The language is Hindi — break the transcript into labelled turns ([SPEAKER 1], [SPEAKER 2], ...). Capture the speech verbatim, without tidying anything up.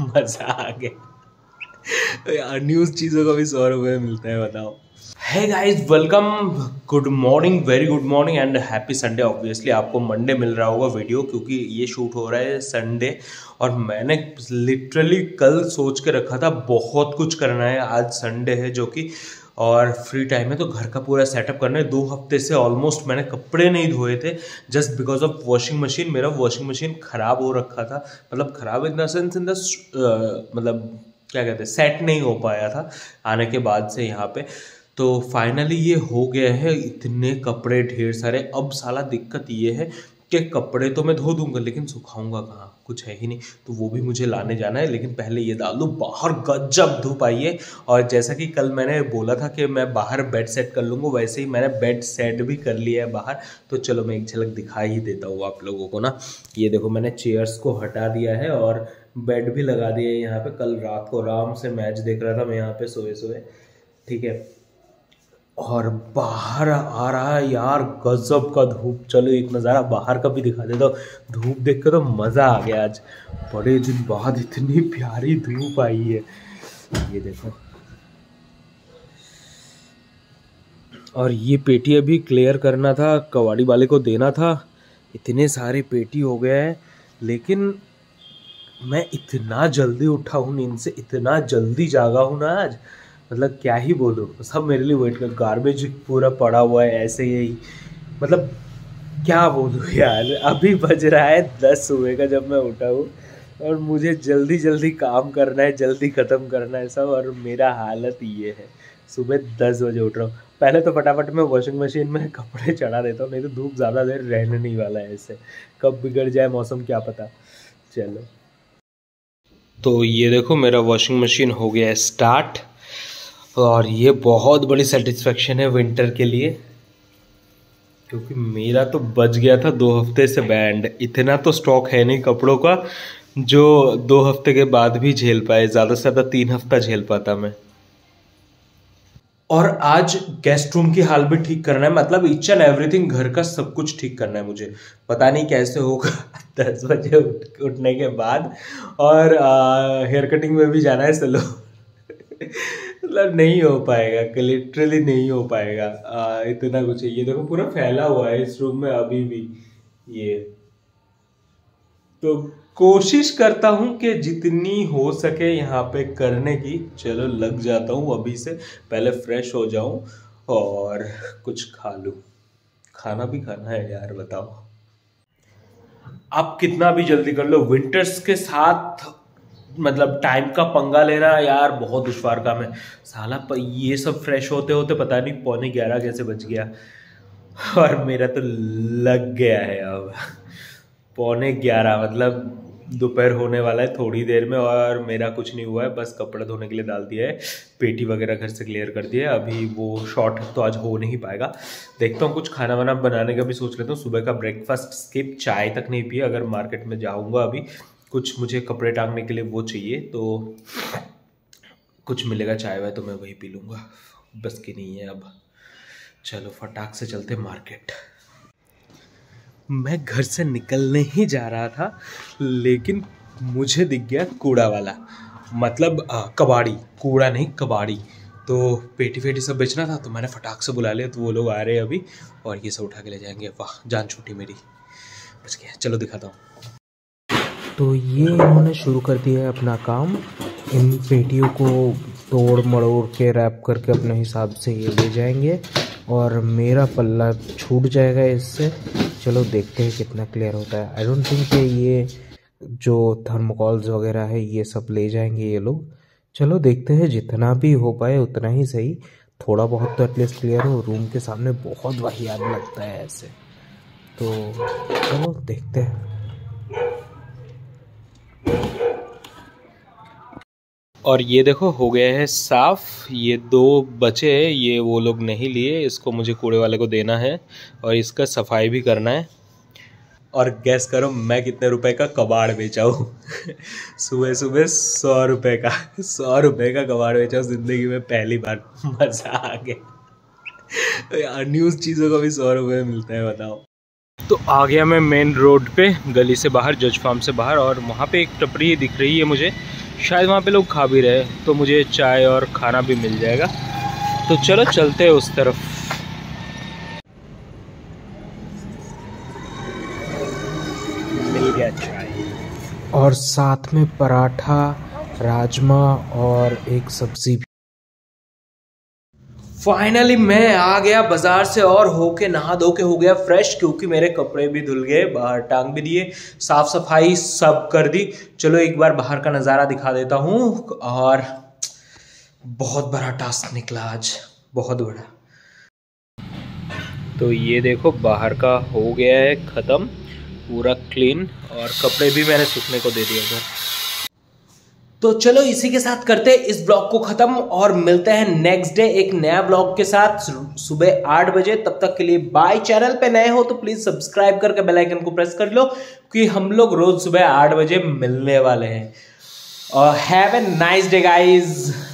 [SPEAKER 1] मजा आ गया यार, न्यूज़ चीज़ों का भी सौ रुपये मिलता है, बताओ। Hey guys, welcome, good morning, very good morning and happy Sunday. Obviously आपको मंडे मिल रहा होगा वीडियो, क्योंकि ये शूट हो रहा है संडे। और मैंने लिटरली कल सोच के रखा था बहुत कुछ करना है, आज संडे है जो कि, और फ्री टाइम है तो घर का पूरा सेटअप करना है। दो हफ्ते से ऑलमोस्ट मैंने कपड़े नहीं धोए थे, just because of washing machine. मेरा वॉशिंग मशीन ख़राब हो रखा था, मतलब ख़राब in the sense in the मतलब क्या कहते हैं, सेट नहीं हो पाया था आने के बाद से यहाँ पे। तो फाइनली ये हो गया है। इतने कपड़े ढेर सारे। अब साला दिक्कत ये है कि कपड़े तो मैं धो दूंगा लेकिन सुखाऊंगा कहाँ, कुछ है ही नहीं। तो वो भी मुझे लाने जाना है, लेकिन पहले ये डाल दूँ। बाहर गजब धूप आई है, और जैसा कि कल मैंने बोला था कि मैं बाहर बेड सेट कर लूँगा, वैसे ही मैंने बेड सेट भी कर लिया है बाहर। तो चलो मैं एक झलक दिखा ही देता हूँ आप लोगों को ना। ये देखो, मैंने चेयर्स को हटा दिया है और बेड भी लगा दिया है यहाँ पे। कल रात को आराम से मैच देख रहा था मैं यहाँ पे सोए सोए, ठीक है। और बाहर आ रहा है यार गजब का धूप। चलो एक नज़ारा बाहर का भी दिखा देता हूँ। धूप देख के तो मज़ा आ गया। आज बड़े दिन बाद इतनी प्यारी धूप आई है, ये देखो। और ये पेटी अभी क्लियर करना था, कबाड़ी वाले को देना था। इतने सारे पेटी हो गए हैं, लेकिन मैं इतना जल्दी उठा हूँ नींद से, इतना जल्दी जागा हूँ ना आज, मतलब क्या ही बोलूँ। सब मेरे लिए वेट कर, गार्बेज पूरा पड़ा हुआ है ऐसे ही, मतलब क्या बोलूँ यार। अभी बज रहा है दस सुबह का जब मैं उठा हूँ, और मुझे जल्दी जल्दी काम करना है, जल्दी ख़त्म करना है सब, और मेरा हालत ये है। सुबह दस बजे उठ रहा हूँ। पहले तो फटाफट मैं वॉशिंग मशीन में कपड़े चढ़ा देता हूँ, नहीं तो धूप ज़्यादा देर रहने नहीं वाला है। ऐसे कब बिगड़ जाए मौसम क्या पता। चलो, तो ये देखो मेरा वॉशिंग मशीन हो गया है स्टार्ट, और ये बहुत बड़ी सेटिस्फेक्शन है विंटर के लिए, क्योंकि मेरा तो बच गया था दो हफ्ते से बैंड। इतना तो स्टॉक है नहीं कपड़ों का जो दो हफ्ते के बाद भी झेल पाए, ज़्यादा से ज़्यादा तीन हफ्ता झेल पाता मैं। और आज गेस्ट रूम की हाल भी ठीक करना है, मतलब ईच एंड एवरीथिंग, घर का सब कुछ ठीक करना है मुझे। पता नहीं कैसे होगा दस बजे उठ उठने के बाद। और हेयर कटिंग में भी जाना है चलो मतलब नहीं हो पाएगा, लिटरली नहीं हो पाएगा। आ, इतना कुछ है। ये देखो पूरा फैला हुआ है इस रूम में अभी भी ये। तो कोशिश करता हूँ कि जितनी हो सके यहाँ पे करने की। चलो लग जाता हूँ अभी से, पहले फ्रेश हो जाऊँ और कुछ खा लूँ। खाना भी खाना है यार, बताओ। आप कितना भी जल्दी कर लो, विंटर्स के साथ मतलब टाइम का पंगा लेना यार बहुत दुश्वार काम है साला। ये सब फ्रेश होते होते पता नहीं पौने ग्यारह कैसे बज गया, और मेरा तो लग गया है अब पौने ग्यारह, मतलब दोपहर होने वाला है थोड़ी देर में, और मेरा कुछ नहीं हुआ है। बस कपड़े धोने के लिए डाल दिया है, पेटी वगैरह घर से क्लियर कर दिया है। अभी वो शॉर्ट तो आज हो नहीं पाएगा। देखता हूँ कुछ खाना वाना बनाने का भी सोच लेता हूँ। सुबह का ब्रेकफास्ट स्किप, चाय तक नहीं पिया। अगर मार्केट में जाऊँगा अभी, कुछ मुझे कपड़े टांगने के लिए वो चाहिए, तो कुछ मिलेगा चाय वाय तो मैं वही पी लूँगा। बस की नहीं है अब। चलो फटाक से चलते मार्केट। मैं घर से निकलने ही जा रहा था, लेकिन मुझे दिख गया कूड़ा वाला, मतलब आ, कबाड़ी, कूड़ा नहीं कबाड़ी। तो पेटी फेटी सब बेचना था, तो मैंने फटाक से बुला लिया। तो वो लोग आ रहे हैं अभी, और ये सब उठा के ले जाएंगे। वाह, जान छूटी मेरी, बच गया। चलो दिखाता हूँ।
[SPEAKER 2] तो ये इन्होंने शुरू कर दिया है अपना काम। इन पेटियों को तोड़ मड़ोड़ के रैप करके अपने हिसाब से ये ले जाएंगे, और मेरा पल्ला छूट जाएगा इससे। चलो देखते हैं कितना क्लियर होता है। आई डोंट थिंक कि ये जो थर्मोकॉल्स वगैरह है ये सब ले जाएंगे ये लोग। चलो देखते हैं, जितना भी हो पाए उतना ही सही। थोड़ा बहुत तो एटलीस्ट क्लियर हो। रूम के सामने बहुत वाहियात लगता है ऐसे, तो चलो देखते हैं।
[SPEAKER 1] और ये देखो हो गया है साफ। ये दो बचे हैं, ये वो लोग नहीं लिए, इसको मुझे कूड़े वाले को देना है, और इसका सफाई भी करना है। और गैस करो मैं कितने रुपए का कबाड़ बेचा हूँ सुबह सुबह सौ रुपए का सौ रुपए का कबाड़ बेचा हूँ ज़िंदगी में पहली बार। मज़ा आ गया यार, न्यूज़ चीज़ों का भी सौ रुपये मिलता है, बताओ। तो आ गया मैं मेन रोड पे, गली से बाहर, जज फार्म से बाहर, और वहाँ पे एक टपरी दिख रही है मुझे, शायद वहाँ पे लोग खा भी रहे, तो मुझे चाय और खाना भी मिल जाएगा। तो चलो चलते हैं उस तरफ। मिल गया चाय
[SPEAKER 2] और साथ में पराठा, राजमा और एक सब्जी भी।
[SPEAKER 1] फाइनली मैं आ गया बाजार से और होके नहा धो के हो गया फ्रेश, क्योंकि मेरे कपड़े भी धुल गए, बाहर टांग भी दिए, साफ सफाई सब कर दी। चलो एक बार बाहर का नज़ारा दिखा देता हूँ। और बहुत बड़ा टास्क निकला आज, बहुत बड़ा। तो ये देखो बाहर का हो गया है ख़त्म, पूरा क्लीन, और कपड़े भी मैंने सूखने को दे दिए उधर। तो चलो इसी के साथ करते हैं इस ब्लॉग को खत्म और मिलते हैं नेक्स्ट डे एक नया ब्लॉग के साथ सुबह आठ बजे। तब तक के लिए बाय। चैनल पे नए हो तो प्लीज सब्सक्राइब करके बेल आइकन को प्रेस कर लो, क्योंकि हम लोग रोज सुबह आठ बजे मिलने वाले हैं। और have a nice day guys.